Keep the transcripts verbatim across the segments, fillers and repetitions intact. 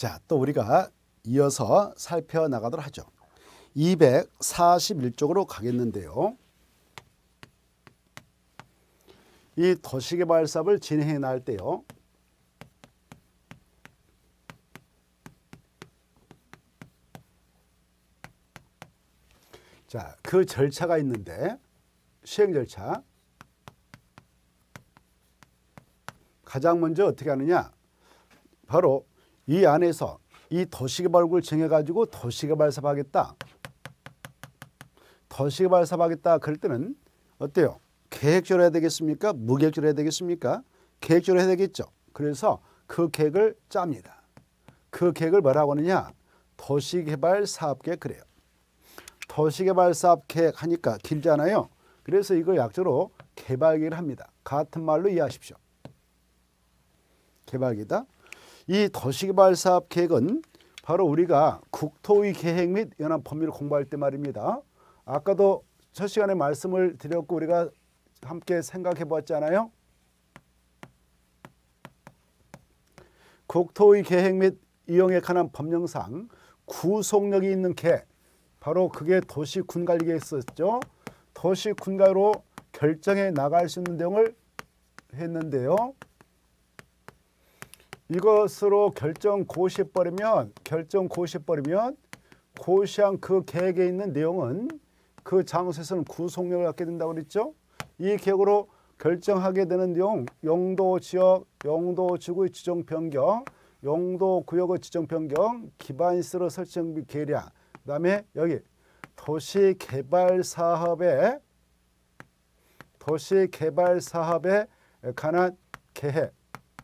자, 또 우리가 이어서 살펴나가도록 하죠. 이백사십일 쪽으로 가겠는데요. 이 도시개발 사업을 진행해 나갈 때요. 자, 그 절차가 있는데 시행 절차. 가장 먼저 어떻게 하느냐? 바로 이 안에서 이 도시개발국을 정해가지고 도시개발 사업 하겠다. 도시개발 사업 하겠다. 그럴 때는 어때요? 계획적으로 해야 되겠습니까? 무계획적으로 해야 되겠습니까? 계획적으로 해야 되겠죠. 그래서 그 계획을 짭니다. 그 계획을 뭐라고 하느냐? 도시개발 사업계획 그래요. 도시개발 사업 계획 하니까 길잖아요. 그래서 이거 약자로 개발계획을 합니다. 같은 말로 이해하십시오. 개발계획이다. 이 도시개발 사업 계획은 바로 우리가 국토의 계획 및 연한 법률을 공부할 때 말입니다. 아까도 첫 시간에 말씀을 드렸고 우리가 함께 생각해 보았잖아요. 국토의 계획 및 이용에 관한 법령상 구속력이 있는 계획, 바로 그게 도시군관리계획이었죠. 도시군관리로 결정해 나갈 수 있는 내용을 했는데요. 이것으로 결정 고시해버리면 결정 고시해버리면 고시한 그 계획에 있는 내용은 그 장소에서는 구속력을 갖게 된다고 그랬죠. 이 계획으로 결정하게 되는 내용, 용도지역, 용도지구의 지정 변경, 용도구역의 지정 변경, 기반시설의 설정 및 계량, 그 다음에 여기 도시개발사업에 도시개발사업에 관한 계획,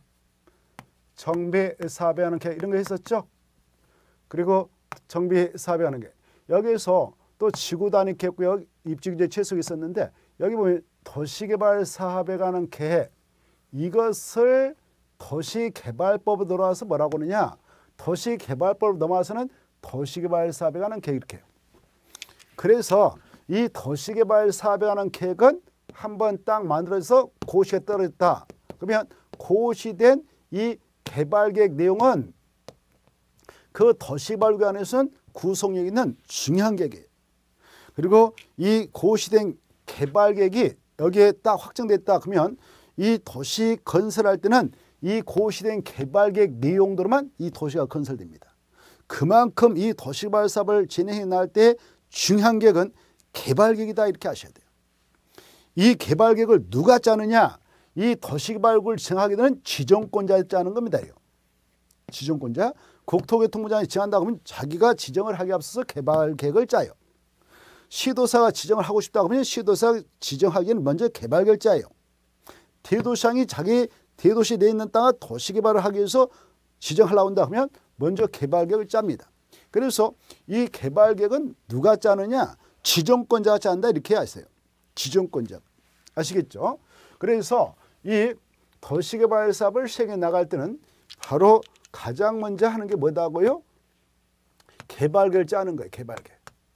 정비사업에 하는 계획 이런 거 했었죠. 그리고 정비사업에 하는 게 여기에서 또 지구단위 계획구역 입지규제 최소가 있었는데 여기 보면 도시개발 사업에 관한 계획, 이것을 도시개발법으로 들어와서 뭐라고 하느냐? 도시개발법으로 넘어와서는 도시개발 사업에 관한 계획 이렇게 해요. 그래서 이 도시개발 사업에 관한 계획은 한번 딱 만들어서 고시에 떨어졌다. 그러면 고시된 이 개발계획 내용은 그 도시개발구 안에서는 구속력 있는 중요한 계획이에요. 그리고 이 고시된 개발계획이 여기에 딱 확정됐다 그러면 이 도시 건설할 때는 이 고시된 개발계획 내용대로만 이 도시가 건설됩니다. 그만큼 이 도시개발 사업을 진행해 나갈 때 중요한 계획은 개발계획이다 이렇게 하셔야 돼요. 이 개발계획을 누가 짜느냐? 이 도시개발국을 정하게 되는 지정권자에 짜는 겁니다. 지정권자. 국토교통부장이 지정한다 그러면 자기가 지정을 하기 앞서서 개발계획을 짜요. 시도사가 지정을 하고 싶다 그러면 시도사가 지정하기에는 먼저 개발계획을 짜요. 대도시장이 자기 대도시 내에 있는 땅을 도시개발을 하기 위해서 지정하려고 한다 그러면 먼저 개발계획을 짭니다. 그래서 이 개발계획은 누가 짜느냐? 지정권자가 짠다 이렇게 아세요. 지정권자. 아시겠죠? 그래서 이 도시개발 사업을 시행해 나갈 때는 바로 가장 먼저 하는 게 뭐다고요? 개발계획을 짜는 거예요. 개발계획.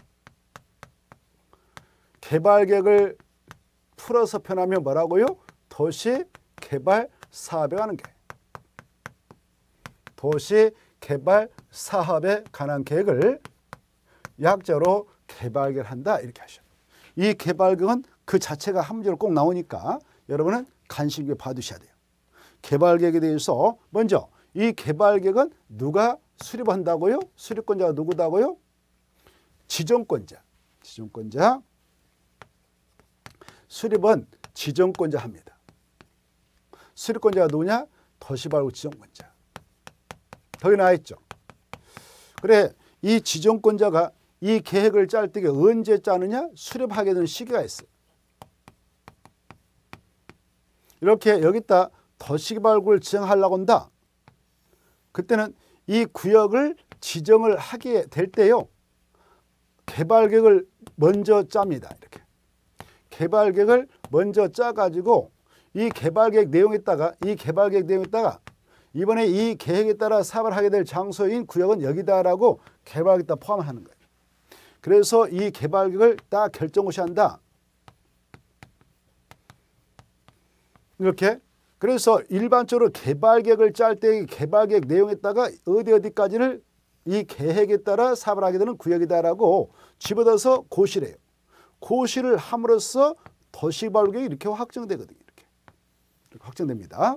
개발계획을 풀어서 표현하면 뭐라고요? 도시개발 사업에 관한 계획. 도시개발 사업에 관한 계획을 약자로 개발계획을 한다 이렇게 하셔요. 이 개발계획은 그 자체가 한 문제로 꼭 나오니까 여러분은 관심 있게 봐두셔야 돼요. 개발계획에 대해서 먼저 이 개발계획은 누가 수립한다고요? 수립권자가 누구다고요? 지정권자. 지정권자. 수립은 지정권자 합니다. 수립권자가 누구냐? 도시개발국 지정권자. 거기 나와 있죠. 그래, 이 지정권자가 이 계획을 짤 때 언제 짜느냐? 수립하게 되는 시기가 있어요. 이렇게 여기다 도시개발국을 지정하려고 한다. 그때는 이 구역을 지정을 하게 될 때요. 개발계획을 먼저 짭니다. 이렇게. 개발계획을 먼저 짜가지고 이 개발계획 내용에다가 이 개발계획 내용에다가 이번에 이 계획에 따라 사업을 하게 될 장소인 구역은 여기다라고 개발계획에다 포함하는 거예요. 그래서 이 개발계획을 딱 결정고시 한다. 이렇게. 그래서 일반적으로 개발계획을 짤 때 개발계획 내용에다가 어디 어디까지를 이 계획에 따라 사업을 하게 되는 구역이다라고 집어넣어서 고시래요. 고시를 함으로써 도시개발계획이 이렇게 확정되거든요. 이렇게. 이렇게 확정됩니다.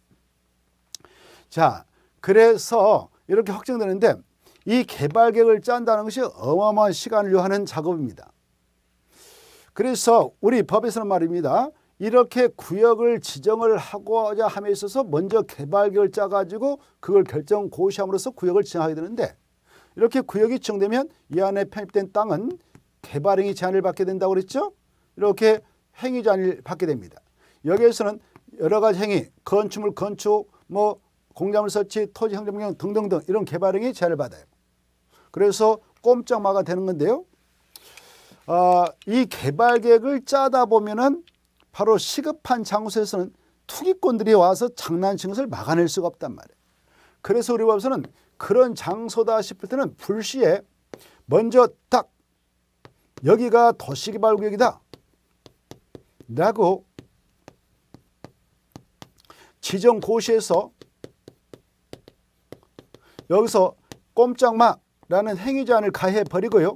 자, 그래서 이렇게 확정되는데 이 개발계획을 짠다는 것이 어마어마한 시간을 요하는 작업입니다. 그래서 우리 법에서는 말입니다. 이렇게 구역을 지정을 하고자 함에 있어서 먼저 개발계획을 짜가지고 그걸 결정 고시함으로써 구역을 지정하게 되는데 이렇게 구역이 지정되면 이 안에 편입된 땅은 개발행위 제한을 받게 된다고 그랬죠. 이렇게 행위 제한을 받게 됩니다. 여기에서는 여러 가지 행위, 건축물 건축, 뭐 공작물 설치, 토지 행정 변경 등등등 이런 개발행위 제한을 받아요. 그래서 꼼짝마가 되는 건데요. 어, 이 개발계획을 짜다 보면은 바로 시급한 장소에서는 투기꾼들이 와서 장난치는 것을 막아낼 수가 없단 말이에요. 그래서 우리 법에서는 그런 장소다 싶을 때는 불시에 먼저 딱 여기가 도시개발구역이다 라고 지정 고시에서 여기서 꼼짝마라는 행위 제한을 가해 버리고요.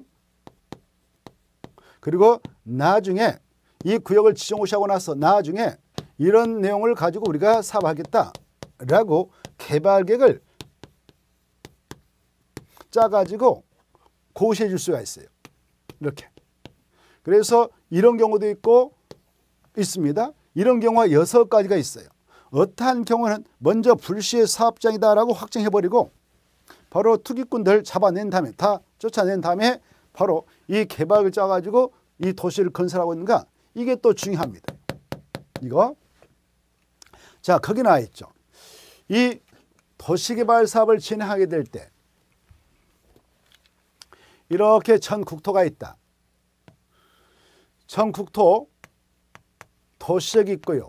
그리고 나중에 이 구역을 지정 고시하고 나서 나중에 이런 내용을 가지고 우리가 사업하겠다라고 개발계획을 짜가지고 고시해 줄 수가 있어요. 이렇게. 그래서 이런 경우도 있고 있습니다. 이런 경우가 여섯 가지가 있어요. 어떠한 경우는 먼저 불시의 사업장이다라고 확정해버리고 바로 투기꾼들 잡아낸 다음에 다 쫓아낸 다음에 바로 이 개발을 짜가지고 이 도시를 건설하고 있는가 이게 또 중요합니다. 이거. 자, 거기 나와 있죠. 이 도시개발 사업을 진행하게 될 때 이렇게 전국토가 있다. 전국토 도시역이 있고요.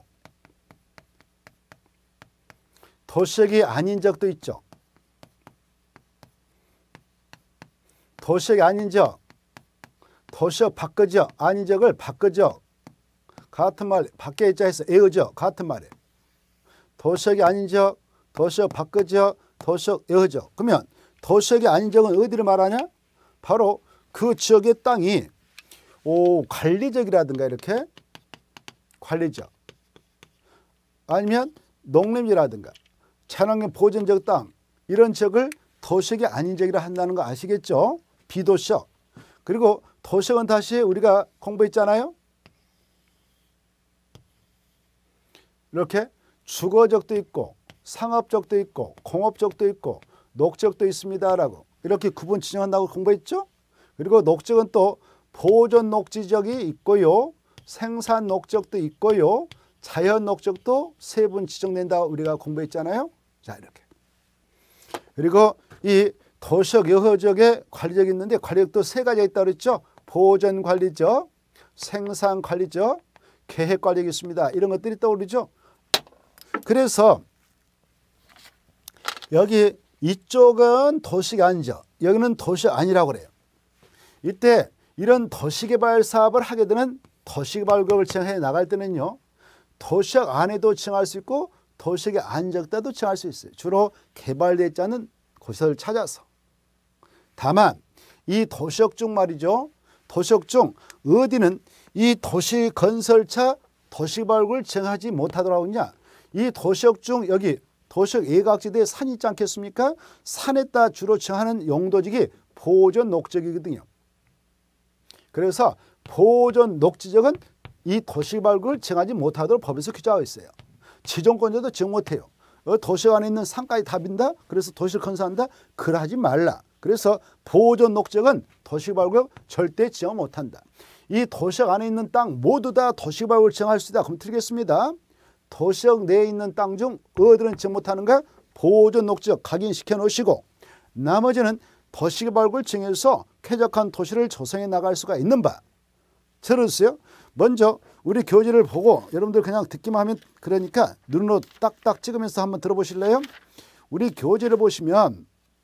도시역이 아닌 적도 있죠. 도시역이 아닌 적, 도시역 밖의 지역, 아닌 적을 밖의 지역 같은 말, 밖에 있자 해서 에의 지역 같은 말이에요. 도시역이 아닌 지역, 도시역 밖의 지역, 도시역 에의 지역. 그러면 도시역이 아닌 지역은 어디를 말하냐? 바로 그 지역의 땅이 오, 관리적이라든가 이렇게 관리적 아니면 농림지라든가 자연환경 보존적 땅 이런 지역을 도시역이 아닌 지역이라 한다는 거 아시겠죠? 비도시역. 그리고 도시역은 다시 우리가 공부했잖아요. 이렇게 주거적도 있고 상업적도 있고 공업적도 있고 녹적도 있습니다라고 이렇게 구분 지정한다고 공부했죠. 그리고 녹적은 또 보존 녹지적이 있고요. 생산 녹적도 있고요. 자연 녹적도 세 분 지정된다고 우리가 공부했잖아요. 자, 이렇게. 그리고 이 도시역, 여허지역에 관리적이 있는데 관리적도 세 가지가 있다고 그랬죠. 보존 관리적, 생산 관리적, 계획 관리적이 있습니다. 이런 것들이 떠오르죠. 그래서 여기 이쪽은 도시가 아니죠. 여기는 도시가 아니라고 그래요. 이때 이런 도시개발 사업을 하게 되는 도시개발구역을 지정해 나갈 때는요. 도시역 안에도 지정할 수 있고 도시역이 아닌 데도 지정할 수 있어요. 주로 개발되지 않은 곳을 찾아서. 다만 이 도시역 중 말이죠. 도시역 중 어디는 이 도시 건설차 도시개발구역을 지정하지 못하더라고 하냐. 이 도시역 중 여기 도시역 예각지대에 산이 있지 않겠습니까? 산에다 주로 지정하는 용도직이 보존 녹지역이거든요. 그래서 보존 녹지역은 이 도시개발구역을 지정하지 못하도록 법에서 규정하고 있어요. 지정권자도 지정 못해요. 도시역 안에 있는 산까지 다 빈다? 그래서 도시를 건설한다? 그러하지 말라. 그래서 보존 녹지역은 도시개발구역 절대 지정 못한다. 이 도시역 안에 있는 땅 모두 다 도시개발구역을 지정할 수 있다. 그럼 드리겠습니다. 도시역 내에 있는 땅 중 어디는 지정 못하는가? 보존 녹지역 각인시켜 놓으시고 나머지는 도시개발구역을 지정해서 쾌적한 도시를 조성해 나갈 수가 있는 바. 들었어요? 먼저 우리 교재를 보고 여러분들 그냥 듣기만 하면 그러니까 눈으로 딱딱 찍으면서 한번 들어보실래요? 우리 교재를 보시면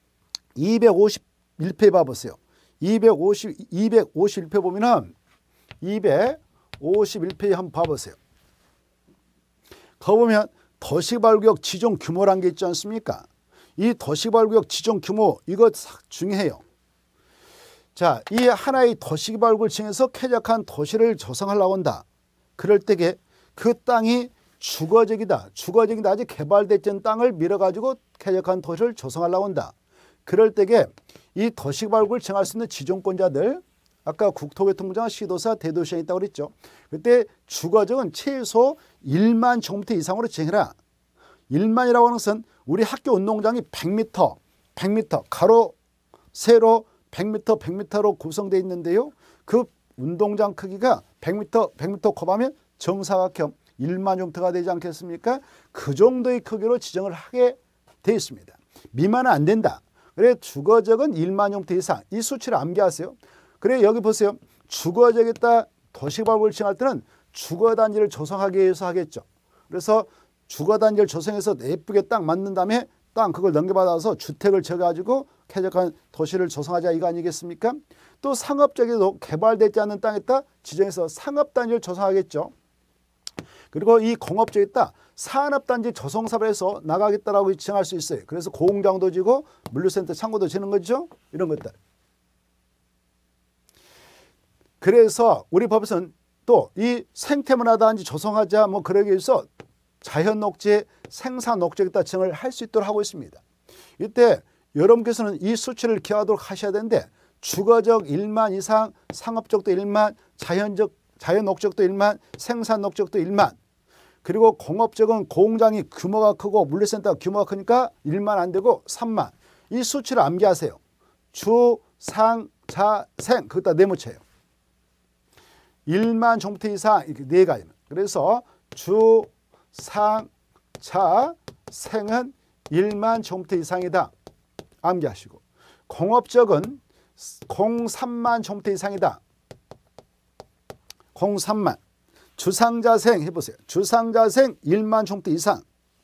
이백오십일 페이지 봐보세요. 이백오십, 이백오십일 페이지 보면은 이백오십일 페이지 한번 봐보세요. 거 보면 도시개발구역 지정 규모란 게 있지 않습니까? 이 도시개발구역 지정 규모 이거 중요해요. 자, 이 하나의 도시개발구역을 지정해서 쾌적한 도시를 조성하려고 한다. 그럴 때에 그 땅이 주거적이다. 주거적인데 아직 개발되지 않은 땅을 밀어가지고 쾌적한 도시를 조성하려고 한다. 그럴 때에 이 도시개발구역을 정할 수 있는 지정권자들, 아까 국토교통부장, 시도사, 대도시장이 있다고 그랬죠. 그때 주거적은 최소 일만 제곱미터 이상으로 지정해라. 일만이라고 하는 것은 우리 학교 운동장이 백 미터, 백 미터, 가로, 세로 백 미터, 백 미터로 구성되어 있는데요. 그 운동장 크기가 백 미터, 백 미터 곱하면 정사각형 일만 제곱미터가 되지 않겠습니까? 그 정도의 크기로 지정을 하게 되어 있습니다. 미만은 안 된다. 그래 주거적은 일만 제곱미터 이상, 이 수치를 암기하세요. 그래 여기 보세요. 주거적에다 도시개발구역을 지정할 때는 주거단지를 조성하기 위해서 하겠죠. 그래서 주거단지를 조성해서 예쁘게 딱 만든 다음에 땅 그걸 넘겨받아서 주택을 지어가지고 쾌적한 도시를 조성하자 이거 아니겠습니까? 또 상업적에도 개발되지 않는 땅에다 지정해서 상업단지를 조성하겠죠. 그리고 이 공업적에다 산업단지 조성사업을 해서 나가겠다라고 지정할 수 있어요. 그래서 공장도 지고 물류센터 창고도 지는 거죠. 이런 것들. 그래서 우리 법에서는 또 이 생태문화단지 조성하자 뭐 그러기 위해서 자연녹지, 생산녹지에다 지정을 할 수 있도록 하고 있습니다. 이때 여러분께서는 이 수치를 기하도록 하셔야 되는데 주거적 일만 이상, 상업적도 일만, 자연적, 자연녹지도 일만, 생산녹지도 일만, 그리고 공업적은 공장이 규모가 크고 물류센터가 규모가 크니까 일만 안 되고 삼만. 이 수치를 암기하세요. 주, 상, 자, 생 그것다 네모쳐요. 일만 제곱미터 이상 이렇게 네 가지는. 그래서 주, 상, 자, 생은 일만 제곱미터 이상이다. 암기하시고. 공업적은 공삼만 제곱미터 이상이다. 공삼만. 주상자생 해보세요. 주상자생 일만 제곱미터 이상.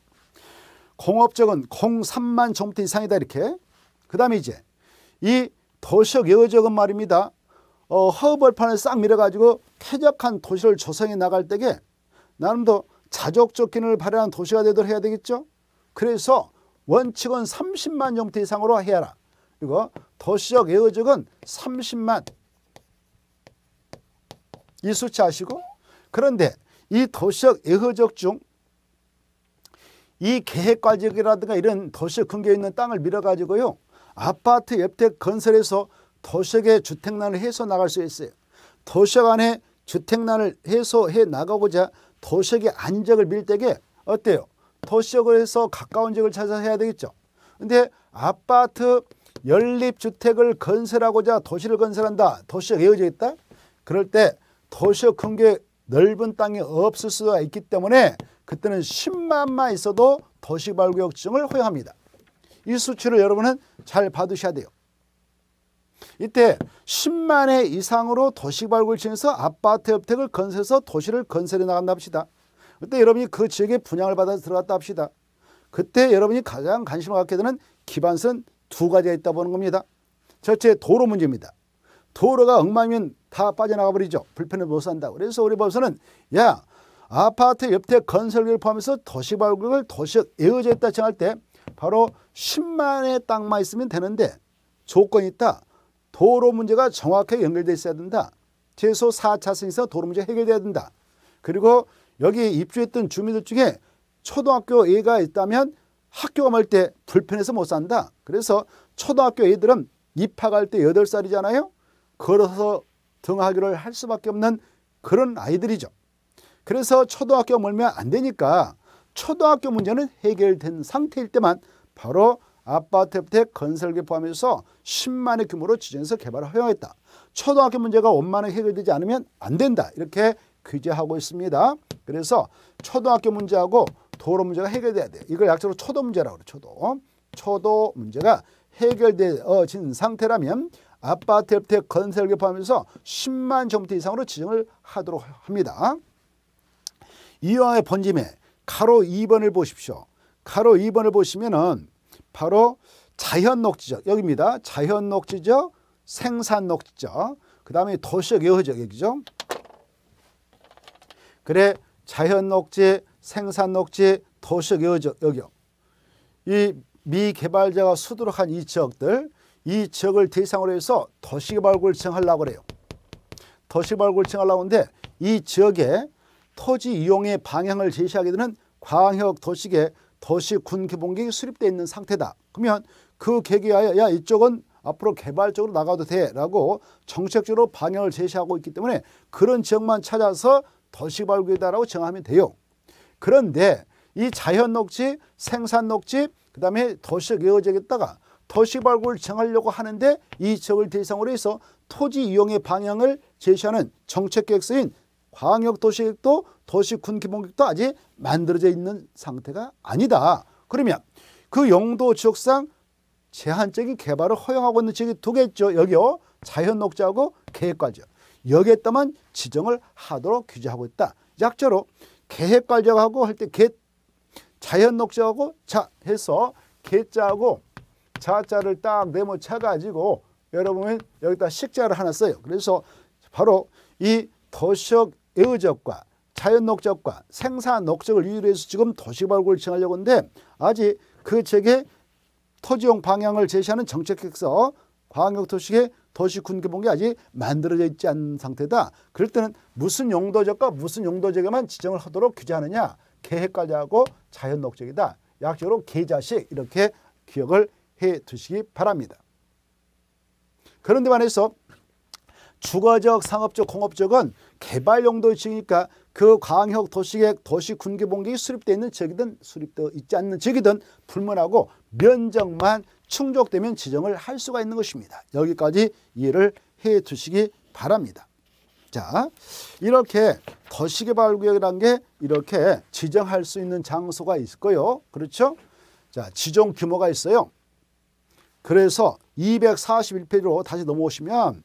공업적은 공삼만 제곱미터 이상이다 이렇게. 그 다음에 이제 이 도시적 예외적은 말입니다. 어, 허벌판을 싹 밀어가지고 쾌적한 도시를 조성해 나갈 때에 나름도 자족적 기능을 발휘하는 도시가 되도록 해야 되겠죠. 그래서 원칙은 삼십만 제곱미터 이상으로 해라. 그리고 도시적 예외적은 삼십만. 이 수치 아시고. 그런데 이 도시적 예외적 중 이 계획과적이라든가 이런 도시적 근교에 있는 땅을 밀어가지고요. 아파트 옆택 건설해서 도시역의 주택난을 해소 나갈 수 있어요. 도시역 안에 주택난을 해소해 나가고자 도시역의 안적을 밀 때에 어때요? 도시역을 해서 가까운 지역을 찾아서 해야 되겠죠. 근데 아파트 연립주택을 건설하고자 도시를 건설한다. 도시역 예외적이 있다. 그럴 때 도시역 근교에 넓은 땅이 없을 수가 있기 때문에 그때는 십만만 있어도 도시개발구역 지정을 허용합니다. 이 수치를 여러분은 잘 받으셔야 돼요. 이때 십만 회 이상으로 도시개발구역을 지정해서 아파트 협택을 건설해서 도시를 건설해 나간다 합시다. 그때 여러분이 그 지역에 분양을 받아서 들어갔다 합시다. 그때 여러분이 가장 관심을 갖게 되는 기반선 두 가지가 있다 보는 겁니다. 첫째 도로 문제입니다. 도로가 엉망이면 다 빠져나가 버리죠. 불편을 못 산다고. 그래서 우리 법에서는 야 아파트 옆택 건설을 포함해서 도시개발구역을 도시적 예외적이다 정할 때 바로 십만 회 땅만 있으면 되는데 조건이 있다. 도로 문제가 정확하게 연결되어 있어야 된다. 최소 사 차선에서 도로 문제 해결돼야 된다. 그리고 여기 입주했던 주민들 중에 초등학교 애가 있다면 학교가 멀 때 불편해서 못 산다. 그래서 초등학교 애들은 입학할 때 여덟 살이잖아요. 걸어서 등하교를 할 수밖에 없는 그런 아이들이죠. 그래서 초등학교 멀면 안 되니까 초등학교 문제는 해결된 상태일 때만 바로 아파트 협택 건설계 포함해서 십만 회 규모로 지정해서 개발을 허용했다. 초등학교 문제가 원만 원 해결되지 않으면 안 된다. 이렇게 규제하고 있습니다. 그래서 초등학교 문제하고 도로 문제가 해결돼야 돼요. 이걸 약자로 초도 문제라고 그래요. 초도. 초도 문제가 해결되어진 상태라면 아파트 협택 건설계 포함해서 십만 제곱미터 이상으로 지정을 하도록 합니다. 이왕의 본짐에 가로 이 번을 보십시오. 가로 이 번을 보시면은 바로 자연녹지적 여기입니다. 자연녹지적, 생산녹지적, 그 다음에 도시적 예외적 여기죠. 그래 자연녹지, 생산녹지, 도시적 여지역, 이 미개발자가 수두룩한 이 지역들, 이 지역을 대상으로 해서 도시개발구를 지정하려고 그래요. 도시개발구를 지정하려고 하는데 이 지역에 토지 이용의 방향을 제시하게 되는 광역 도시계 도시군 기본계획이 수립되어 있는 상태다. 그러면 그 계기하여 야 이쪽은 앞으로 개발적으로 나가도 돼라고 정책적으로 방향을 제시하고 있기 때문에 그런 지역만 찾아서 도시개발구이다라고 정하면 돼요. 그런데 이 자연녹지, 생산녹지, 그 다음에 도시적 여지역에다가 도시개발구를 정하려고 하는데 이 지역을 대상으로 해서 토지 이용의 방향을 제시하는 정책계획서인 광역도시계획도 도시군기본계획도 아직 만들어져 있는 상태가 아니다. 그러면 그 용도 지역상 제한적인 개발을 허용하고 있는 지역이 두 개 있죠. 여기요. 자연녹지하고 계획관지역. 여기에다만 지정을 하도록 규제하고 있다. 약자로 계획관지역하고 할 때 개, 자연녹지하고 자 해서 개자하고 자자를 딱 네모 쳐가지고 여러분은 여기다 식자를 하나 써요. 그래서 바로 이 도시적 애의적과 자연녹지역과 생산녹지역을 이유로 해서 지금 도시개발구를 정하려고 하는데 아직 그 지역에 토지용 방향을 제시하는 정책계획서 광역도시계 도시군기본계획이 아직 만들어져 있지 않은 상태다. 그럴 때는 무슨 용도적과 무슨 용도적에만 지정을 하도록 규제하느냐. 계획관리하고 자연녹지역이다. 약적으로 계자식 이렇게 기억을 해 두시기 바랍니다. 그런데 반해서 주거적, 상업적, 공업적은 개발 용도 지역이니까 그 광역 도시계획, 도시군기본계획이 수립되어 있는 지역이든 수립되어 있지 않는 지역이든 불문하고 면적만 충족되면 지정을 할 수가 있는 것입니다. 여기까지 이해를 해 두시기 바랍니다. 자, 이렇게 도시개발구역이라는 게 이렇게 지정할 수 있는 장소가 있고요. 그렇죠? 자, 지정 규모가 있어요. 그래서 이백사십일 페이지로 다시 넘어오시면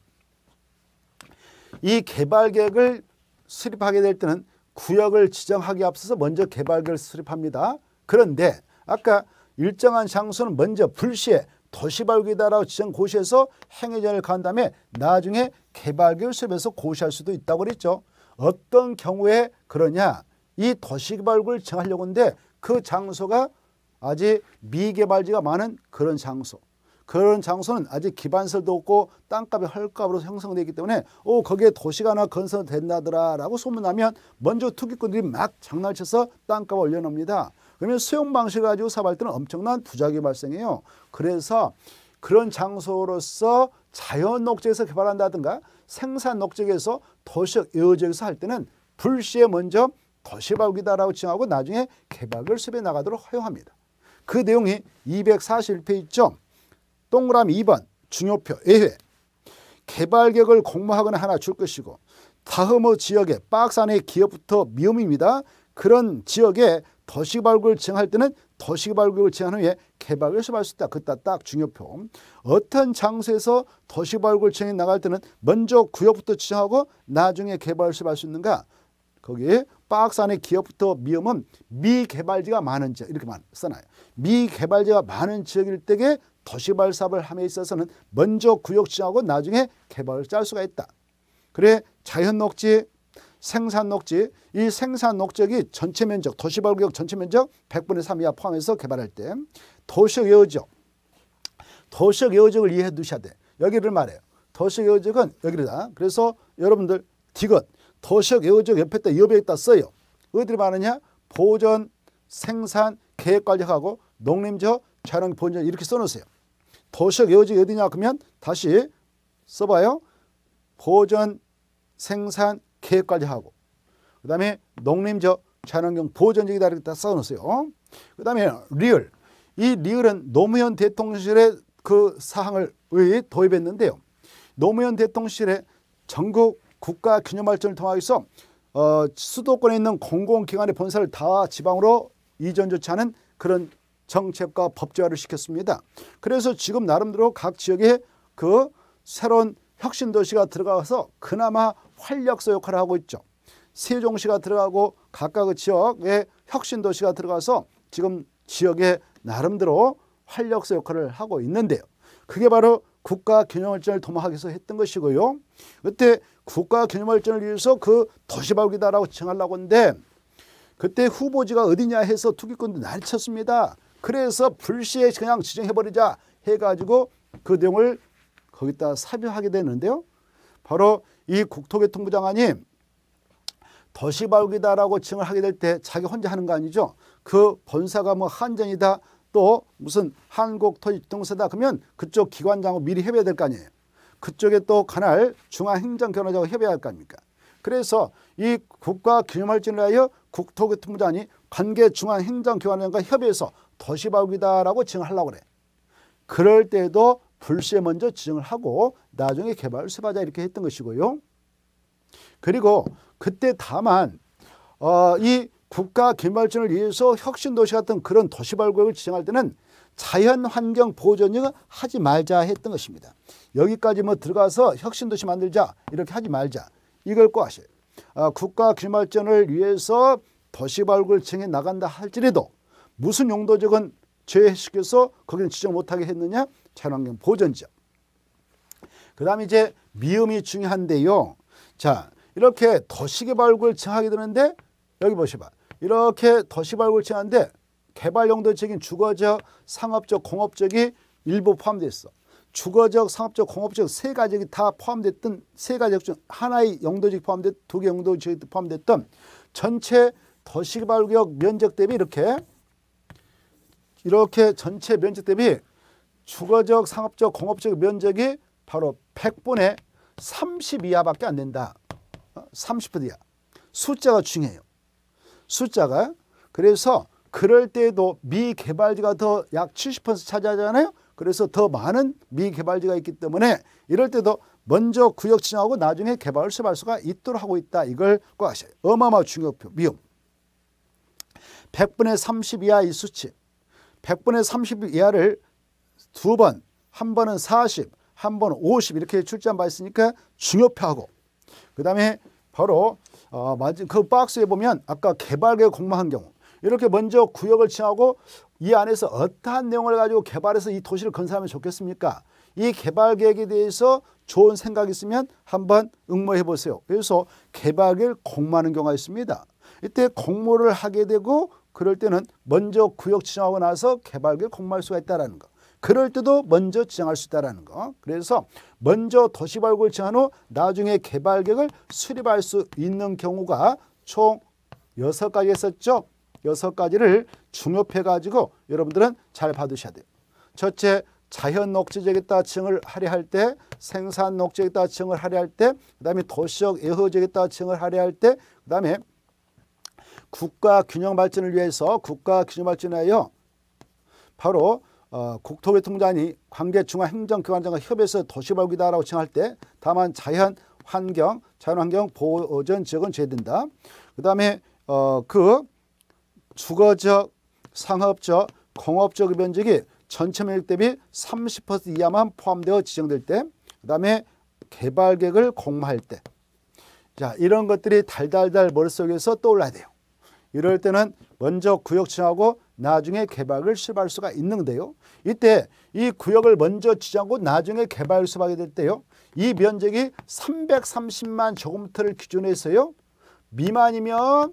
이 개발계획을 수립하게 될 때는 구역을 지정하기 앞서서 먼저 개발계획을 수립합니다. 그런데 아까 일정한 장소는 먼저 불시에 도시개발구역이다라고 지정 고시해서 행위전을 간 다음에 나중에 개발계획을 수립해서 고시할 수도 있다고 그랬죠. 어떤 경우에 그러냐. 이 도시개발구역을 정하려고 하는데 그 장소가 아직 미개발지가 많은 그런 장소. 그런 장소는 아직 기반설도 없고 땅값이 헐값으로 형성되어 있기 때문에 오 거기에 도시가 하나 건설된다더라라고 소문나면 먼저 투기꾼들이 막 장난을 쳐서 땅값을 올려놓습니다. 그러면 수용 방식을 가지고 사업할 때는 엄청난 부작용이 발생해요. 그래서 그런 장소로서 자연녹지에서 개발한다든가 생산녹지에서 도시적 애의지역에서 할 때는 불시에 먼저 도시개발구역이다라고 지정하고 나중에 개발을 수립해 나가도록 허용합니다. 그 내용이 이백사십일 페이지죠. 동그라미 이 번 중요표 예외 개발계획을 공모하거나 하나 줄 것이고 다음의 지역에 박스 안에 기업부터 미음입니다. 그런 지역에 도시개발구역을 지정할 때는 도시개발구역을 지정한 후에 개발을 수립할 수 있다. 그따 딱 중요표. 어떤 장소에서 도시개발구역을 지정해 나갈 때는 먼저 구역부터 지정하고 나중에 개발을 수립할 수 있는가. 거기에 박스 안에 기업부터 미음은 미개발지가 많은 지역 이렇게 써놔요. 미개발지가 많은 지역일 때에 도시개발 사업을 함에 있어서는 먼저 구역 지정하고 나중에 개발을 짤 수가 있다. 그래 자연녹지, 생산녹지, 이 생산녹지역이 전체 면적, 도시개발구역 전체 면적 백분의 삼 이하 포함해서 개발할 때 도시적 애의지역, 도시적 애의지역을 이해해 두셔야 돼. 여기를 말해요. 도시적 애의지역은 여기다. 그래서 여러분들 디귿 도시적 애의지역 옆에다 여백에다 써요. 어디를 말하냐? 보전, 생산, 계획관리하고 농림지역, 자연 보전 이렇게 써놓으세요. 도시적 애의지역이 어디냐 그러면 다시 써봐요. 보전, 생산, 계획관리하고 그 다음에 농림지역, 자연환경 보전지역이다 이렇게 다 써놓으세요. 그 다음에 리을. 이 리을은 노무현 대통령실의 그 사항을 도입했는데요. 노무현 대통령실의 전국 국가균형발전을 통해서 어, 수도권에 있는 공공기관의 본사를 다 지방으로 이전 조치하는 그런 정책과 법제화를 시켰습니다. 그래서 지금 나름대로 각 지역에 그 새로운 혁신도시가 들어가서 그나마 활력소 역할을 하고 있죠. 세종시가 들어가고 각각의 지역에 혁신도시가 들어가서 지금 지역에 나름대로 활력소 역할을 하고 있는데요. 그게 바로 국가균형발전을 도모하기 위해서 했던 것이고요. 그때 국가균형발전을 위해서 그 도시개발구역이다라고 정하려고 하는데 그때 후보지가 어디냐 해서 투기꾼도 난리 쳤습니다. 그래서 불시에 그냥 지정해버리자 해가지고 그 내용을 거기다 삽입하게 되는데요. 바로 이 국토교통부 장관이 도시발기다라고 지정을 하게 될 때 자기 혼자 하는 거 아니죠. 그 본사가 뭐 한전이다 또 무슨 한국토지주택공사다 그러면 그쪽 기관장하고 미리 협의해야 될 거 아니에요. 그쪽에 또 관할 중앙행정기관하고 협의해야 할 거 아닙니까. 그래서 이 국가균형발전을 위하여 국토교통부 장관이 관계 중앙행정기관과 협의해서 도시발기다라고 지정을 하려고 그래. 그럴 때도 불시에 먼저 지정을 하고 나중에 개발을 수립하자 이렇게 했던 것이고요. 그리고 그때 다만 어, 이 국가 개발진을 위해서 혁신도시 같은 그런 도시발구역을 지정할 때는 자연환경 보존을 하지 말자 했던 것입니다. 여기까지 뭐 들어가서 혁신도시 만들자 이렇게 하지 말자 이걸 꼭 아셔요. 어, 국가 개발진을 위해서 도시발구역을 지정해 나간다 할지라도 무슨 용도적은 제외시켜서 거기는 지정 못하게 했느냐? 자연환경 보존지역. 그 다음에 이제 미음이 중요한데요. 자, 이렇게 도시개발구역을 정하게 되는데 여기 보셔봐. 이렇게 도시개발구역을 정하는데 개발용도적인 주거적, 상업적, 공업적이 일부 포함되어 있어. 주거적, 상업적, 공업적 세 가지가 다 포함됐던 세 가지 중 하나의 용도지역이 포함됐, 두 개 용도지역이 포함됐던 전체 도시개발구역 면적 대비 이렇게 이렇게 전체 면적 대비 주거적, 상업적, 공업적 면적이 바로 백분의 삼십 이하밖에 안 된다. 삼십 퍼센트 이하. 숫자가 중요해요. 숫자가. 그래서 그럴 때도 미개발지가 더 약 칠십 퍼센트 차지하잖아요. 그래서 더 많은 미개발지가 있기 때문에 이럴 때도 먼저 구역 지정하고 나중에 개발을 수립할 수가 있도록 하고 있다. 이걸 꼭 아셔요. 어마어마한 중요표. 미음. 백분의 삼십 이하 이 수치. 백분의 삼십 이하를 두 번, 한 번은 사십, 한 번은 오십 이렇게 출제한 바 있으니까 중요표하고 그 다음에 바로 어, 그 박스에 보면 아까 개발계획 공모한 경우 이렇게 먼저 구역을 지정하고 이 안에서 어떠한 내용을 가지고 개발해서 이 도시를 건설하면 좋겠습니까? 이 개발계획에 대해서 좋은 생각이 있으면 한번 응모해 보세요. 그래서 개발계획을 공모하는 경우가 있습니다. 이때 공모를 하게 되고 그럴 때는 먼저 구역 지정하고 나서 개발계획을 공모할 수가 있다는 거. 그럴 때도 먼저 지정할 수 있다는 거. 그래서 먼저 도시발구역을 지정한 후 나중에 개발계획을 수립할 수 있는 경우가 총 여섯 가지 했었죠. 여섯 가지를 중요해 가지고 여러분들은 잘 받으셔야 돼요. 첫째, 자연 녹지지역에다 지정을 하려 할 때, 생산 녹지지역에다 지정을 하려 할 때, 그다음에 도시적 예후지역에다 지정을 하려 할 때, 그다음에 국가 균형 발전을 위해서 국가 균형 발전하여 바로 어, 국토교통부장이 관계 중앙행정기관장과 협의해서 도시발구역이다라고 지정할 때 다만 자연환경, 자연환경 보존 지역은 제외된다. 그 다음에 어, 그 주거적, 상업적, 공업적 면적이 전체 면적 대비 삼십 퍼센트 이하만 포함되어 지정될 때, 그 다음에 개발계획을 공모할 때, 자 이런 것들이 달달달 머릿속에서 떠올라야 돼요. 이럴 때는 먼저 구역 지정하고 나중에 개발을 수립할 수가 있는데요. 이때 이 구역을 먼저 지정하고 나중에 개발을 수립하게 될 때요. 이 면적이 삼백삼십만 제곱미터를 기준으로 해서요. 미만이면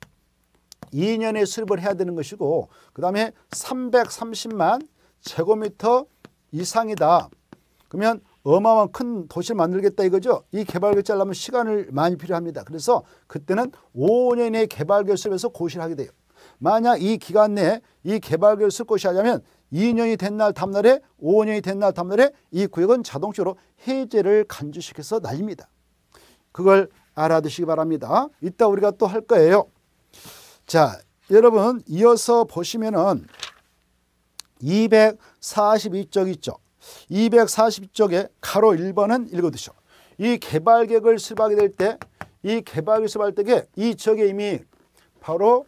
이 년에 수립을 해야 되는 것이고 그 다음에 삼백삼십만 제곱미터 이상이다. 그러면 어마어마한 큰 도시를 만들겠다 이거죠. 이 개발계획 짜려면 시간을 많이 필요합니다. 그래서 그때는 오 년의 개발계획 수립해서 고시를 하게 돼요. 만약 이 기간 내에 이 개발계획을 쓸 것이 하려면 이 년이 된 날 다음날에 오 년이 된 날 다음날에 이 구역은 자동적으로 해제를 간주시켜서 날립니다. 그걸 알아두시기 바랍니다. 이따 우리가 또 할 거예요. 자, 여러분 이어서 보시면은 이백사십이 쪽 있죠. 이백사십 쪽에 가로 일 번은 읽어두시오. 이 개발계획을 수립하게 될 때 이 개발계획을 수립할 때에 이 지역에 이미 바로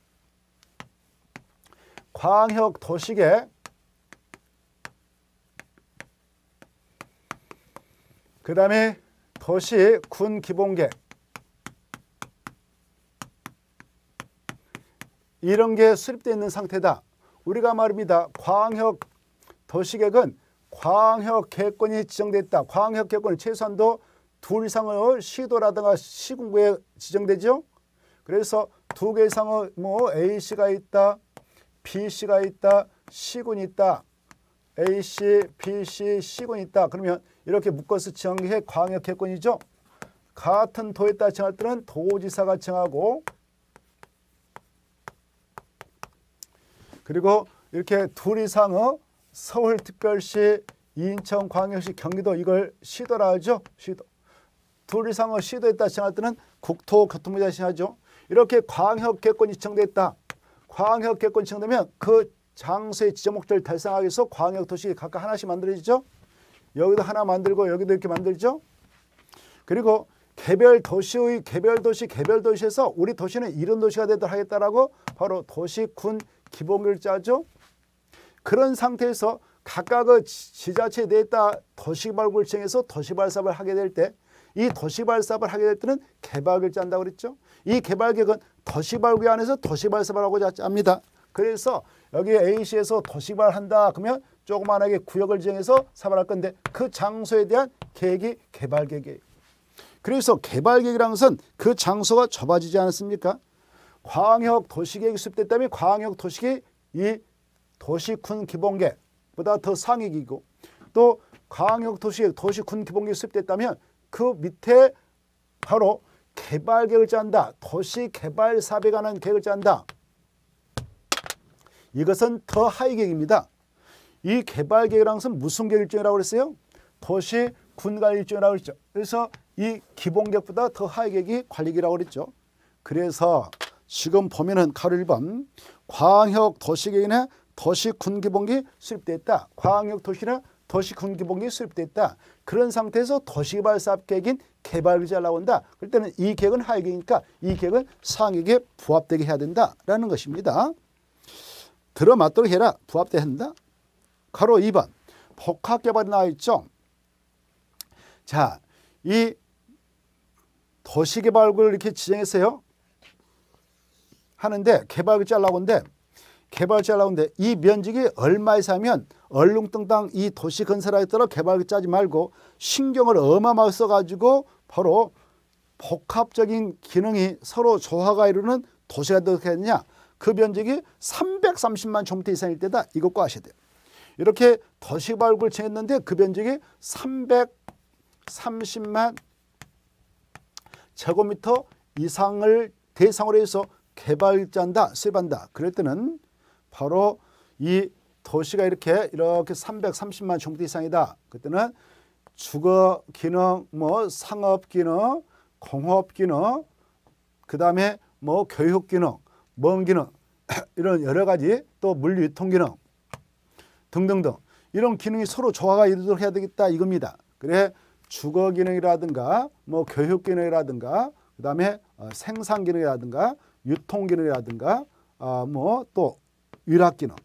광역 도시계 그 다음에 도시 군 기본계획 이런 게 수립되어 있는 상태다. 우리가 말입니다. 광역 도시계획은 광역계획권이 지정됐다. 광역계획권이 최소한도 둘 이상의 시도라든가 시군구에 지정되죠. 그래서 두 개 이상의 뭐 A씨가 있다, B씨가 있다, C군이 있다. A씨, B씨, C군이 있다. 그러면 이렇게 묶어서 정한 게 광역회권이죠. 같은 도에 따라 정할 때는 도지사가 정하고, 그리고 이렇게 둘 이상의 서울특별시, 인천광역시, 경기도 이걸 시도라 하죠. 시도. 둘 이상의 시도에 따라 정할 때는 국토교통부가 정하죠. 이렇게 광역계권이 지정됐다. 광역계권이 지정되면 그 장소의 지정 목적을 달성하기 위해서 광역도시 각각 하나씩 만들어지죠. 여기도 하나 만들고 여기도 이렇게 만들죠. 그리고 개별 도시의 개별 도시 개별 도시에서 우리 도시는 이런 도시가 되도록 하겠다라고 바로 도시군 기본계획을 짜죠. 그런 상태에서 각각의 지자체에 대해 따라 도시발굴을 정해서 도시발사업을 하게 될 때, 이 도시발사업을 하게 될 때는 개발계획을 짠다고 그랬죠. 이 개발계획은 도시발굴 안에서 도시발사업을 하고자 짭니다. 그래서 여기 A시에서 도시발한다 그러면 조그만하게 구역을 정해서 사발할 건데 그 장소에 대한 계획이 개발계획이에요. 그래서 개발계획이라는 것은 그 장소가 좁아지지 않았습니까? 광역도시계획이 수립됐다면 광역도시계획이 이 도시군 기본계획보다 더 상위이고, 또 광역도시계획, 도시군 기본계획이 수립됐다면 그 밑에 바로 개발계획을 짠다. 도시개발사업에 관한 계획을 짠다. 이것은 더 하위 계획입니다. 이 개발계획이라는 것은 무슨 계획 일종이라고 그랬어요? 도시군관리 일종이라고 그랬죠. 그래서 이 기본계획보다 더 하위 계획이 관리계획이라고 그랬죠. 그래서 지금 보면은 가로 일 번 광역도시계획이나 도시군기본계획이 수립됐다. 광역도시나 도시군기본계획이 수립됐다. 그런 상태에서 도시개발사업계획인 개발계획이 잘 나온다. 그럴 때는 이 계획은 하위 계획이니까 이 계획은 상위 계획에 부합되게 해야 된다라는 것입니다. 들어맞도록 해라. 부합돼야 한다. 가로 이 번 복합개발이 나와 있죠. 자, 이 도시개발구를 이렇게 지정했어요. 하는데 개발을 잘라오는데 개발을 잘라오는데 이 면적이 얼마 이상이면 얼렁뚱땅 이 도시 건설하겠다고 개발을 짜지 말고 신경을 어마어마하게 써가지고 바로 복합적인 기능이 서로 조화가 이루는 도시가 어떻게 되느냐. 그 면적이 삼백삼십만 제곱미터 이상일 때다. 이것 꼭 아셔야 돼요. 이렇게 도시개발구를 정했는데 그 면적이 삼백삼십만 제곱미터 이상을 대상으로 해서 개발을 짠다, 수립한다. 그럴 때는 바로 이 도시가 이렇게 이렇게 삼백삼십만 제곱미터 이상이다. 그때는 주거 기능, 뭐 상업 기능, 공업 기능, 그 다음에 뭐 교육 기능, 먼 기능 이런 여러 가지, 또 물류 유통 기능 등등등 이런 기능이 서로 조화가 이루도록 해야 되겠다 이겁니다. 그래 주거 기능이라든가 뭐 교육 기능이라든가 그 다음에 어, 생산 기능이라든가 유통 기능이라든가 어, 뭐 또 위락 기능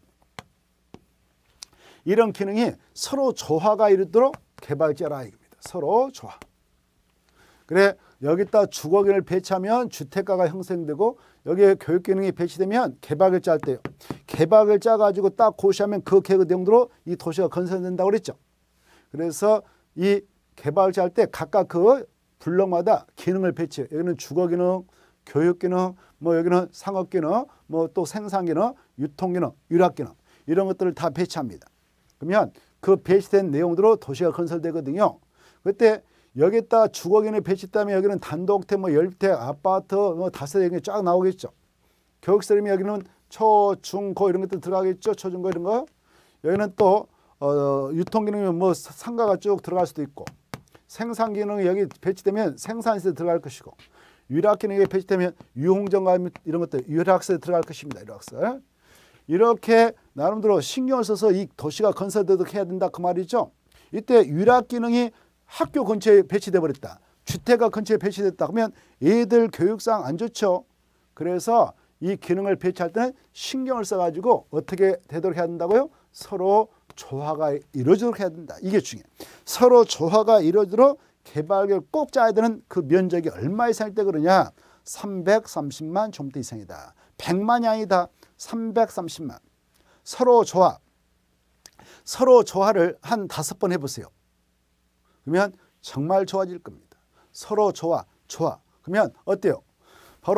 이런 기능이 서로 조화가 이루도록 개발자라 이겁니다. 서로 조화. 그래 여기다 주거 기능을 배치하면 주택가가 형성되고 여기에 교육 기능이 배치되면 개발을 짤 때요. 개발을 짜가지고 딱 고시하면 그 계획 내용대로 이 도시가 건설된다고 그랬죠. 그래서 이 개발을 짤 때 각각 그 블록마다 기능을 배치해요. 여기는 주거 기능, 교육 기능, 뭐 여기는 상업 기능, 뭐 또 생산 기능, 유통 기능, 유락 기능 이런 것들을 다 배치합니다. 그러면 그 배치된 내용대로 도시가 건설되거든요. 그때 여기다 주거 기능이 배치했다면 여기는 단독택, 뭐 열주택, 아파트, 뭐 다세대 쫙 나오겠죠. 교육시설이면 여기는 초, 중, 고 이런 것들 들어가겠죠. 초, 중, 고 이런 거. 여기는 또 어, 유통 기능이면 뭐 상가가 쭉 들어갈 수도 있고, 생산 기능이 여기 배치되면 생산시설에 들어갈 것이고, 유락 기능이 배치되면 유흥정가 이런 것들 유락시설에 들어갈 것입니다. 유락시설. 이렇게 나름대로 신경을 써서 이 도시가 건설되도록 해야 된다 그 말이죠. 이때 유락 기능이 학교 근처에 배치돼 버렸다. 주택가 근처에 배치됐다. 그러면 애들 교육상 안 좋죠. 그래서 이 기능을 배치할 때는 신경을 써가지고 어떻게 되도록 해야 된다고요? 서로 조화가 이루어지도록 해야 된다. 이게 중요해요. 서로 조화가 이루어지도록 개발계획을 꼭 짜야 되는 그 면적이 얼마 이상일 때 그러냐? 삼백삼십만 제곱미터 이상이다. 백만이 아니다. 삼백삼십만. 서로 조화. 서로 조화를 한 다섯 번 해보세요. 그러면 정말 좋아질 겁니다. 서로 조화, 조화. 그러면 어때요? 바로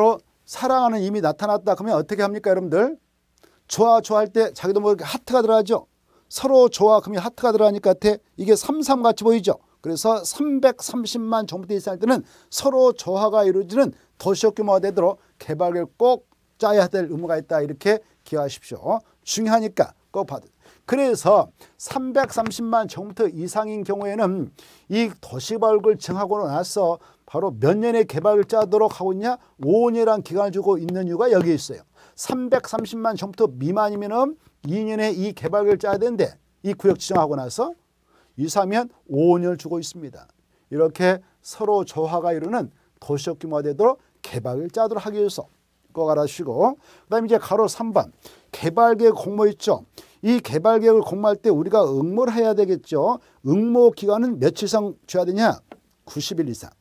사랑하는 이미 나타났다. 그러면 어떻게 합니까, 여러분들? 좋아, 좋아할 때 자기도 모르게 하트가 들어가죠. 서로 좋아, 그러면 하트가 들어가니까 이게 삼삼 같이 보이죠. 그래서 삼백삼십만 정부대 이상일 때는 서로 조화가 이루어지는 도시적 규모가 되도록 개발계획을 꼭 짜야 될 의무가 있다. 이렇게 기억하십시오. 중요하니까 꼭 받으세요. 그래서 삼백삼십만 정부터 이상인 경우에는 이 도시개발을 정하고 나서 바로 몇 년의 개발을 짜도록 하고 있냐? 오 년이라는 기간을 주고 있는 이유가 여기에 있어요. 삼백삼십만 정부터 미만이면 이 년에 이 개발을 짜야 되는데 이 구역 지정하고 나서 이상하면 오 년을 주고 있습니다. 이렇게 서로 조화가 이루는 도시적 규모가 되도록 개발을 짜도록 하기 위해서 꼭 알아주시고, 그 다음에 이제 가로 삼 번 개발계획 공모 있죠. 이 개발계획을 공모할 때 우리가 응모를 해야 되겠죠. 응모 기간은 며칠 이상 줘야 되냐? 구십 일 이상.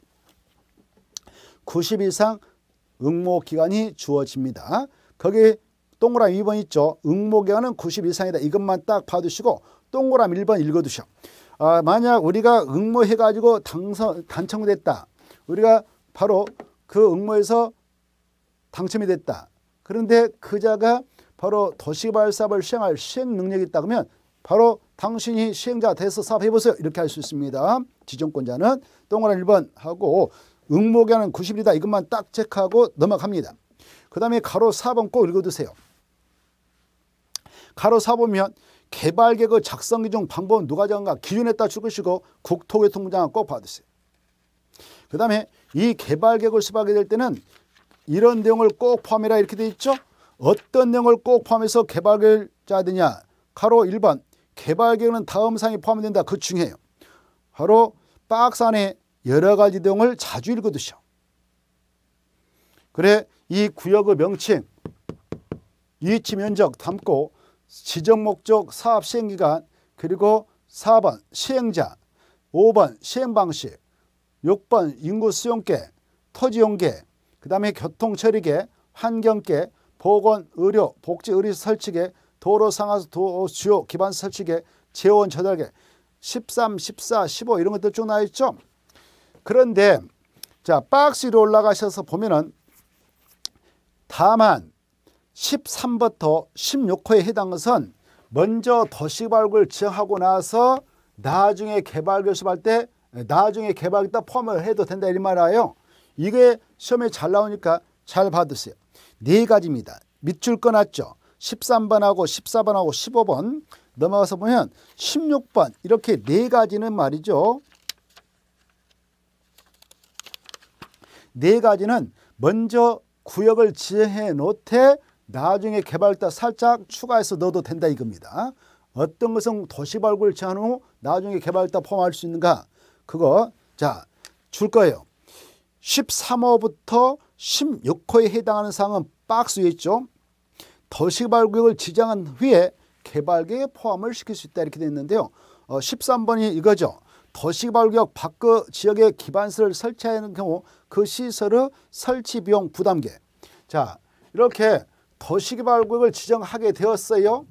구십 일 이상 응모 기간이 주어집니다. 거기 동그라미 이 번 있죠. 응모 기간은 구십 일 이상이다. 이것만 딱 봐두시고 동그라미 일 번 읽어두셔. 아, 만약 우리가 응모해가지고 당선, 당첨됐다. 우리가 바로 그 응모에서 당첨이 됐다. 그런데 그자가 바로 도시개발 사업을 시행할 시행 능력이 있다 그러면 바로 당신이 시행자 돼서 사업해보세요. 이렇게 할 수 있습니다. 지정권자는 동그라미 일 번 하고 응모기한은 구십 일이다. 이것만 딱 체크하고 넘어갑니다. 그 다음에 가로 사 번 꼭 읽어두세요. 가로 사 보면 개발계획 작성 기준 방법은 누가 정한가 기준에 따라 줄 것이고 국토교통부장은 꼭 봐두세요. 그 다음에 이 개발계획을 수립하게 될 때는 이런 내용을 꼭 포함해라 이렇게 돼 있죠. 어떤 내용을 꼭 포함해서 개발계획을 짜야 되냐. 가로 일 번 개발계획은 다음 사항이 포함된다. 그거 중요해요. 바로 박스 안에 여러 가지 내용을 자주 읽어두셔. 그래 이 구역의 명칭, 위치 면적 담고 지정 목적, 사업 시행기간, 그리고 사 번 시행자, 오 번 시행 방식, 육 번 인구 수용계, 토지 용계, 그 다음에 교통 처리계, 환경계, 보건, 의료, 복지, 의료 설치계, 도로 상하수 도 주요 기반 설치계, 재원 조달계, 십삼, 십사, 십오 이런 것들 쭉 나와 있죠. 그런데 자 박스 위로 올라가셔서 보면은 다만 십삼 번부터 십육 호에 해당한 것은 먼저 도시개발구역을 지정하고 나서 나중에 개발계획 수립할 때 나중에 개발에다 포함을 해도 된다 이 말이에요. 이게 시험에 잘 나오니까 잘 받으세요. 네 가지입니다. 밑줄 꺼놨죠. 십삼 번하고 십사 번하고 십오 번 넘어가서 보면 십육 번 이렇게 네 가지는 말이죠. 네 가지는 먼저 구역을 지정해 놓되 나중에 개발할 때 살짝 추가해서 넣어도 된다 이겁니다. 어떤 것은 도시개발구역을 지정한 후 나중에 개발할 때 포함할 수 있는가? 그거 자 줄 거예요. 십삼 호부터 십육 호에 해당하는 사항은 박스 위에 있죠. 도시개발구역을 지정한 후에 개발계획에 포함을 시킬 수 있다 이렇게 되어 있는데요. 어, 십삼 번이 이거죠. 도시개발구역 밖의 지역에 기반시설을 설치하는 경우 그 시설의 설치 비용 부담계. 자 이렇게 도시개발구역을 지정하게 되었어요.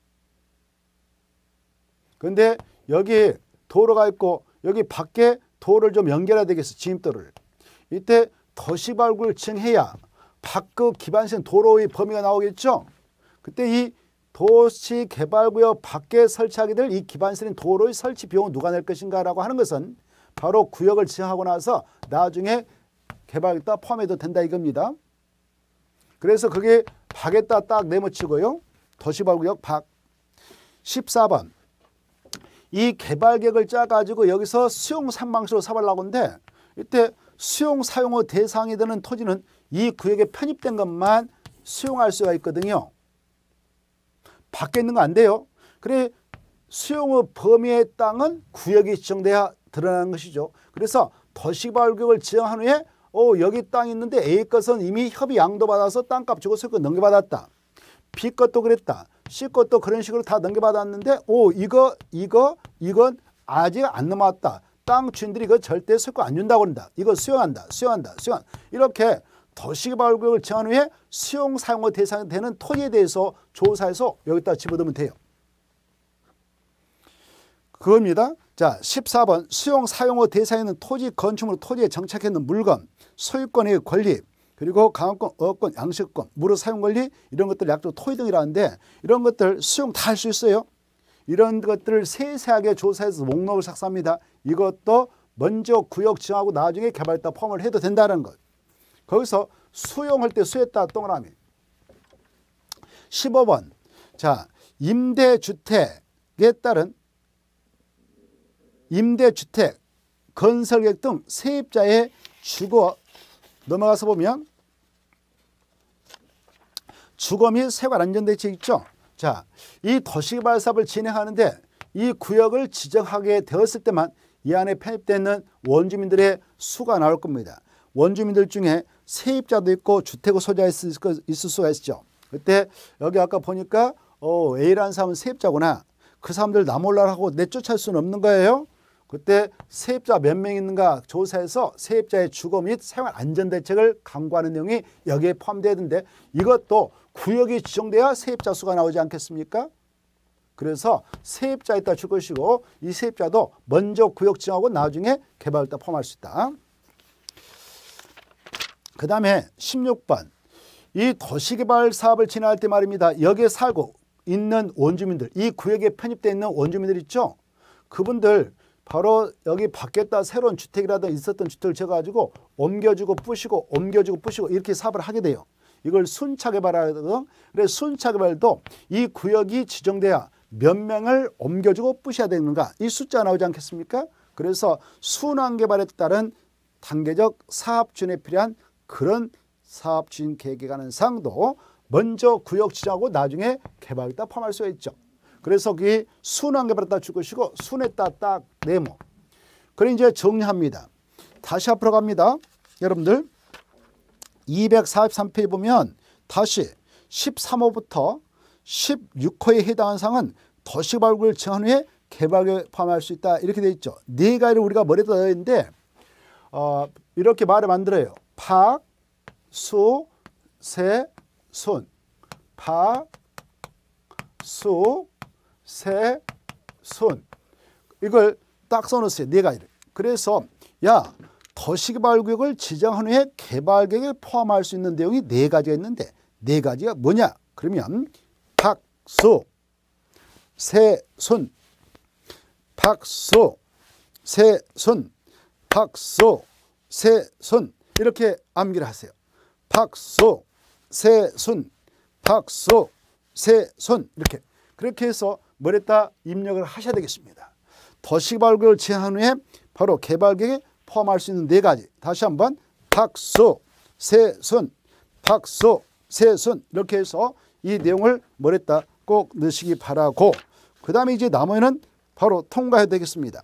그런데 여기 도로가 있고 여기 밖에 도로를 좀 연결해야 되겠어. 진입도를. 이때 도시개발구역을 지정해야 밖의 기반시설 도로의 범위가 나오겠죠. 그때 이 도시개발구역 밖에 설치하게 될 이 기반시설인 도로의 설치 비용은 누가 낼 것인가 라고 하는 것은 바로 구역을 지정하고 나서 나중에 개발에다 포함해도 된다 이겁니다. 그래서 그게 박에다 딱 네모치고요. 도시개발구역 박. 십사 번 이 개발계획을 짜가지고 여기서 수용 상방식으로 사발라고 하는데 이때 수용 사용의 대상이 되는 토지는 이 구역에 편입된 것만 수용할 수가 있거든요. 밖에 있는 거 안 돼요. 그래 수용의 범위의 땅은 구역이 지정돼야 드러나는 것이죠. 그래서 도시개발구역을 지정한 후에 어, 여기 땅이 있는데 A 것은 이미 협의 양도받아서 땅값 주고 소유권 넘겨받았다. B 것도 그랬다. C 것도 그런 식으로 다 넘겨받았는데 오 이거 이거 이건 아직 안 넘어왔다. 땅 주인들이 이거 절대 소유권 안 준다고 그런다. 이거 수용한다. 수용한다. 수용. 이렇게 도시개발구역을 정한 후에 수용 사용의 대상이 되는 토지에 대해서 조사해서 여기다 집어넣으면 돼요. 그겁니다. 자 십사 번 수용 사용의 대상에 있는 토지 건축물로 토지에 정착해 있는 물건, 소유권의 권리, 그리고 강화권, 어권, 양식권, 무료 사용권리 이런 것들 약정 토의 등이라는데 이런 것들 수용 다 할 수 있어요. 이런 것들을 세세하게 조사해서 목록을 작성합니다. 이것도 먼저 구역 지정하고 나중에 개발했다 포함을 해도 된다는 것. 거기서 수용할 때 수했다 동그라미. 십오 번. 자, 임대주택에 따른 임대주택, 건설계획 등 세입자의 주거 넘어가서 보면 주거 및 생활 안전대책 있죠. 자, 이 도시개발 사업을 진행하는데 이 구역을 지정하게 되었을 때만 이 안에 편입되는 원주민들의 수가 나올 겁니다. 원주민들 중에 세입자도 있고 주택을 소유자 있을, 있을 수가 있죠. 그때 여기 아까 보니까 어, A라는 사람은 세입자구나. 그 사람들 나 몰라라고 내쫓을 수는 없는 거예요. 그때 세입자 몇 명 있는가 조사해서 세입자의 주거 및 생활 안전대책을 강구하는 내용이 여기에 포함되는데 이것도 구역이 지정돼야 세입자 수가 나오지 않겠습니까? 그래서 세입자 있다 줄 것이고 이 세입자도 먼저 구역 지정하고 나중에 개발했다 포함할 수 있다. 그 다음에 십육 번. 이 도시개발 사업을 진행할 때 말입니다. 여기에 살고 있는 원주민들, 이 구역에 편입되어 있는 원주민들 있죠. 그분들 바로 여기 바뀌었다 새로운 주택이라도 있었던 주택을 지어가지고 옮겨주고 부시고 옮겨주고 부시고 이렇게 사업을 하게 돼요. 이걸 순차개발하거든. 그래서 순차개발도 이 구역이 지정돼야 몇 명을 옮겨주고 부셔야 되는가 이 숫자 나오지 않겠습니까? 그래서 순환개발에 따른 단계적 사업진행에 필요한 그런 사업진 계획에 관한 사항도 먼저 구역 지정하고 나중에 개발에다 포함할 수가 있죠. 그래서 그 순환개발에 따라 줄 것이고 순에 따라 딱 네모. 그래 이제 정리합니다. 다시 앞으로 갑니다. 여러분들 이백사십삼 페이지 보면 다시 십삼 호부터 십육 호에 해당하는 사항은 도시개발구역을 정한 후에 개발에 포함할 수 있다. 이렇게 되어 있죠. 네 가지를 우리가 머리에다 넣어야 되는데 어, 이렇게 말을 만들어요. 박, 수, 세, 순. 박, 수, 세, 순. 이걸 딱 써놓으세요. 네 가지를. 그래서 야 도시개발구역을 지정한 후에 개발계획에 포함할 수 있는 내용이 네 가지가 있는데 네 가지가 뭐냐? 그러면 박수, 세순, 박수, 세순, 박수, 세순 이렇게 암기를 하세요. 박수, 세순, 박수, 세순 이렇게 그렇게 해서 머리에다 입력을 하셔야 되겠습니다. 도시개발구역을 지정한 후에 바로 개발계획에 포함할 수 있는 네 가지. 다시 한번 박수, 세순, 박수, 세순 이렇게 해서 이 내용을 머리에다 꼭 넣으시기 바라고 그 다음에 이제 나머지는 바로 통과해야 되겠습니다.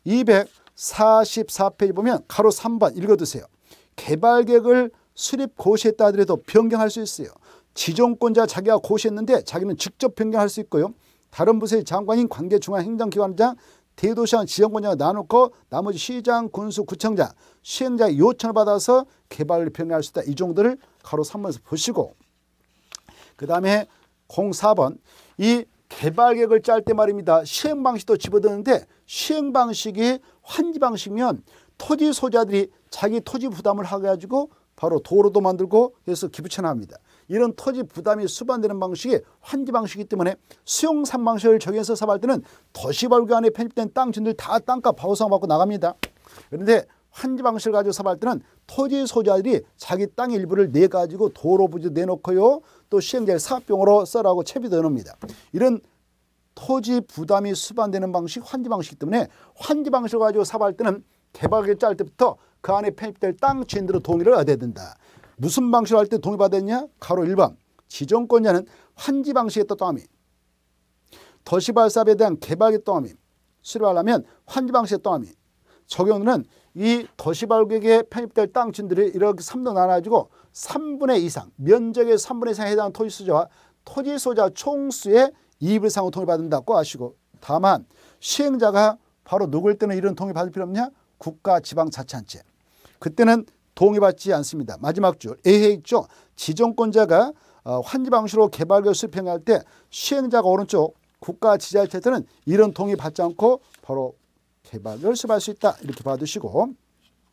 이백사십사 페이지 보면 가로 삼 번 읽어두세요. 개발계획을 수립 고시했다 하더라도 변경할 수 있어요. 지정권자 자기가 고시했는데 자기는 직접 변경할 수 있고요. 다른 부서의 장관인 관계중앙행정기관장 대도시장 지정권자가 나누고 나머지 시장, 군수, 구청장, 시행자의 요청을 받아서 개발을 변경할 수 있다. 이 정도를 가로 삼 번에서 보시고 그 다음에 공사 번 이 개발계획을 짤 때 말입니다. 시행방식도 집어드는데 시행방식이 환지방식이면 토지 소유자들이 자기 토지 부담을 해가지고 바로 도로도 만들고 해서 기부천합니다. 이런 토지 부담이 수반되는 방식이 환지 방식이기 때문에 수용산 방식을 적용해서 사업할 때는 도시개발구역 안에 편입된 땅주인들 다 땅값 보상 받고 나갑니다. 그런데 환지 방식을 가지고 사업할 때는 토지 소유자들이 자기 땅의 일부를 내가지고 도로 부지 내놓고요. 또 시행자의 사업비용으로 써라고 채비도 해놓습니다. 이런 토지 부담이 수반되는 방식 환지 방식이기 때문에 환지 방식을 가지고 사업할 때는 개발계획 짤 때부터 그 안에 편입될 땅 주인들의 동의를 얻어야 된다. 무슨 방식으로 할 때 동의 받았냐? 가로 일 번 지정권자는 환지 방식에 따름이 도시개발 사업에 대한 개발계획 따름이 수립하려면 환지 방식에 따름이 적용은 이 도시개발계획에 편입될 땅 주인들이 이렇게 삼 로 나눠가지고 삼분의 이 이상 면적의 삼분의 이 이상에 해당하는 토지 소유자와 토지 소유자 총수의 이분의 이상으로 동의 받는다고 아시고 다만 시행자가 바로 누구일 때는 이런 동의 받을 필요 없냐? 국가 지방자치단체. 그때는 동의받지 않습니다. 마지막 줄 A에 있죠. 지정권자가 환지 방식으로 개발계획 수립행할 때 시행자가 오른쪽 국가 지자체들은 이런 동의 받지 않고 바로 개발계획을 수립할 수 있다. 이렇게 봐두시고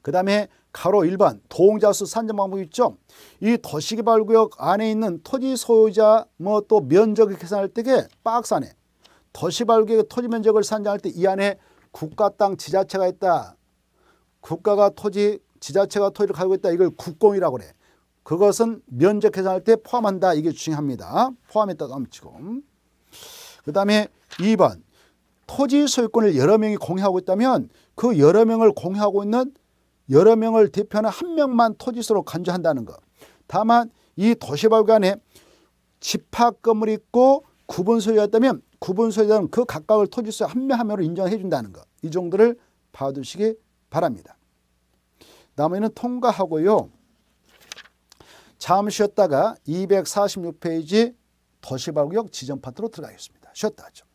그 다음에 가로 일 번 도홍자수 산정 방법 있죠. 이 도시개발구역 안에 있는 토지 소유자 뭐 또 면적을 계산할 때에 박스 안에 도시개발구역의 토지 면적을 산정할 때 이 안에 국가 땅 지자체가 있다. 국가가 토지 지자체가 토지를 가지고 있다. 이걸 국공이라고 그래. 그것은 면적 계산할 때 포함한다. 이게 중요합니다. 포함했다고 함치고. 그 다음에 이 번 토지 소유권을 여러 명이 공유하고 있다면 그 여러 명을 공유하고 있는 여러 명을 대표하는 한 명만 토지수로 간주한다는 것. 다만 이 도시개발구역 안에 집합 건물이 있고 구분 소유자였다면 구분 소유자는 그 각각을 토지수 한 명 한 명으로 인정해 준다는 것. 이 정도를 봐두시기 바랍니다. 나머지는 통과하고요. 잠시 쉬었다가 이백사십육 페이지 도시개발구역 지정 파트로 들어가겠습니다. 쉬었다 하죠.